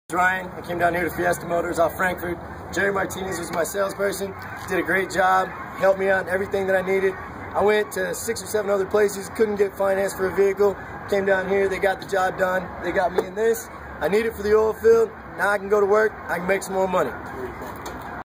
Ryan, I came down here to Fiesta Motors off Frankfurt. Jerry Martinez was my salesperson, did a great job, helped me out in everything that I needed. I went to 6 or 7 other places, couldn't get finance for a vehicle. Came down here, they got the job done. They got me in this. I need it for the oil field. Now I can go to work, I can make some more money.